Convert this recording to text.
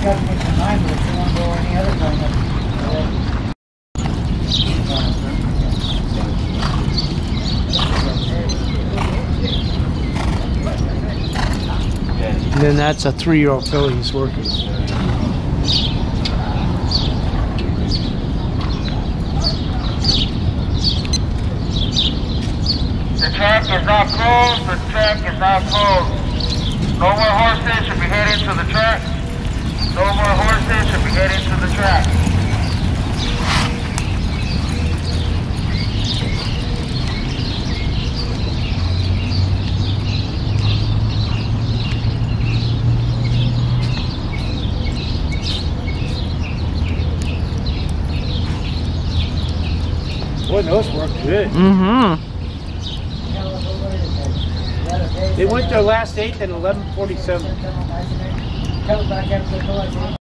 took me some time, but if you want to go any other time, and then that's a 3-year-old filly he's working. The track is not closed. The track is not closed. No more horses should be heading to the track. No more horses should be heading to the track. Boy, those work good. Mm-hmm. They went their last 8th at 11:47.